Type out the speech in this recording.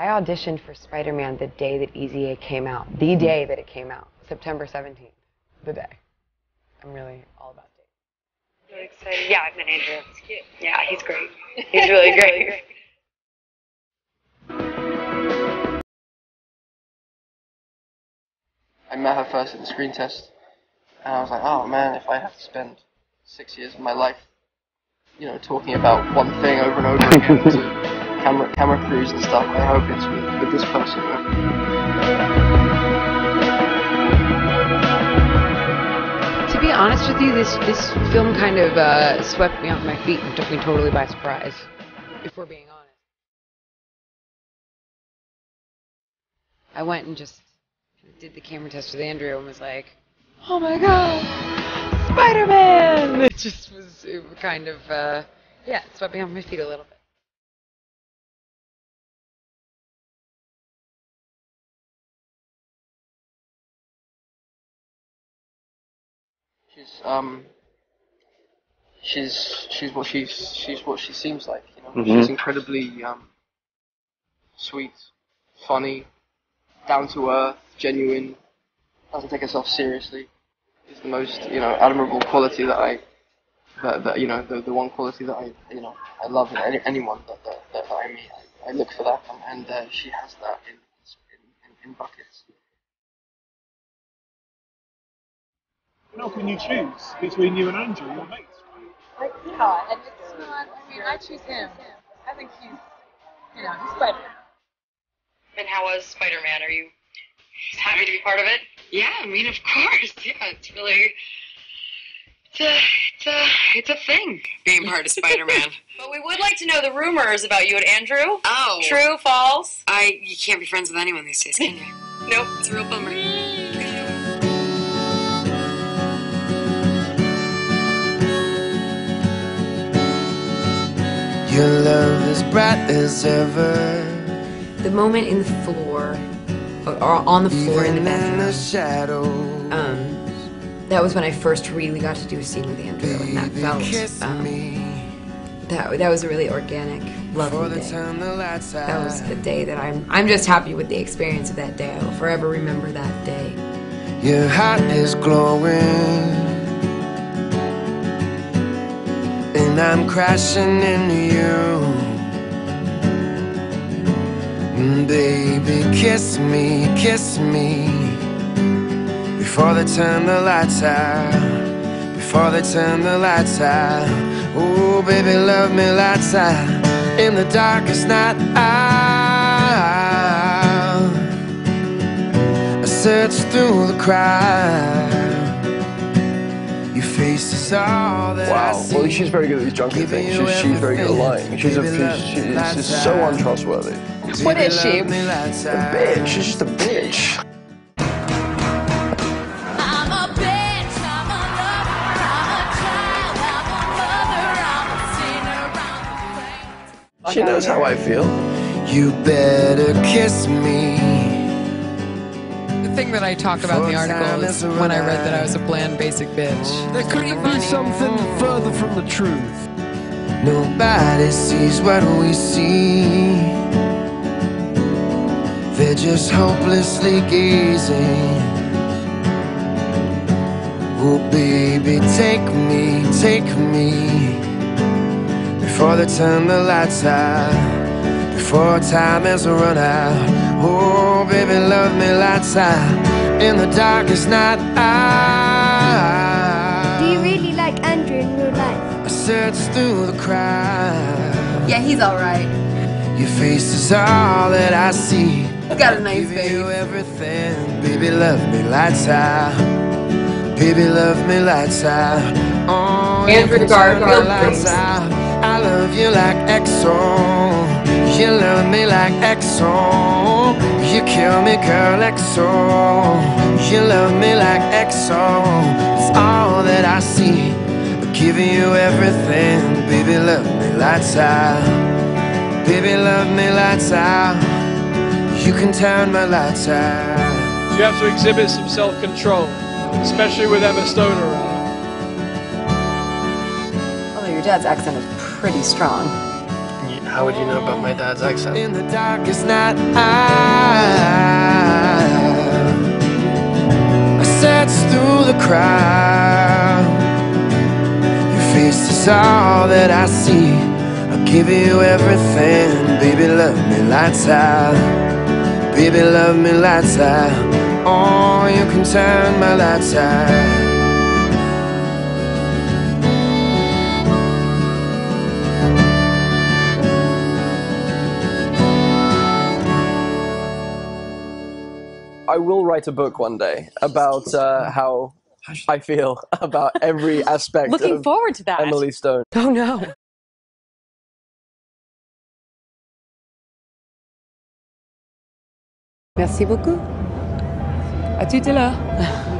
I auditioned for Spider-Man the day that Easy A came out. The day that it came out. September 17th. The day. I'm really all about dates. Really excited. Yeah, I've met Andrew. He's cute. Yeah, he's great. He's really great. I met her first at the screen test, and I was like, oh man, if I have to spend 6 years of my life, you know, talking about one thing over and over again to camera crews and stuff, I hope it's with this person. To be honest with you, this film kind of swept me off my feet and took me totally by surprise, if we're being honest. I went and just did the camera test with Andrew and was like, oh my god, Spider-Man! It just was kind of, yeah, it swept me off my feet a little bit. She's what she seems like, you know. Mm-hmm. She's incredibly sweet, funny, down to earth, genuine, doesn't take herself seriously. Is the most, you know, admirable quality that you know, the one quality that I love in anyone that I meet. I look for that, and she has that in buckets. How can you choose between you and Andrew, your mates? I can't, and it's not, I mean, I choose him. I think he's, you know, he's Spider-Man. And how was Spider-Man? Are you happy to be part of it? Yeah, I mean, of course. Yeah, it's really, it's a thing, being part of Spider-Man. But we would like to know the rumors about you and Andrew. Oh. True, false? You can't be friends with anyone these days, can you? Nope, it's a real bummer. Your love is bright as ever. The moment in the floor, or on the floor in the bathroom, that was when I first really got to do a scene with Andrew, and that felt, that was a really organic, lovely day. That was the day that I'm just happy with the experience of that day. I will forever remember that day. Your heart is glowing, and I'm crashing into you. Baby, kiss me before they turn the lights out, before they turn the lights out. Oh, baby, love me lights out in the darkest night. I search through the crowd. Your face is all that I see. Well, she's very good at these junkie things. She's very good at lying. She's so untrustworthy. What is she? A bitch. She's just a bitch. I'm a bitch, I'm a lover, I'm a child, I'm a mother, I'm a sinner, She knows how I feel. You better kiss me. The thing that I talk about in the article is when I read that I was a bland, basic bitch. There couldn't be something further from the truth. Nobody sees what we see. They're just hopelessly gazing. Oh baby, take me before they turn the lights out, before time has run out. Oh baby, love me lights out in the darkest night. Do you really like Andrew in real life? I search through the crowd. Yeah, he's alright. Your face is all that I see. He's got a nice face. Give you everything, baby, love me lights out. Baby, love me lights out. Oh, Andrew Garfield, lights out. I love you like XO. You love me like XO. You kill me, girl, XO. You love me like XO. It's all that I see. I'm giving you everything, baby, love me lights out. Baby, love me lights out. You can turn my lights out. You have to exhibit some self-control, especially with Emma Stone around. Although your dad's accent is pretty strong. Yeah. How would you know about my dad's accent? In the darkest night, I search through the crowd. Your face is all that I see. I'll give you everything. Baby, love me lights out. Baby, love me lights out. Oh, you can turn my lights out. I will write a book one day about how I feel about every aspect Looking of forward to that. Emily Stone. Oh no. Merci beaucoup. À tout à l'heure.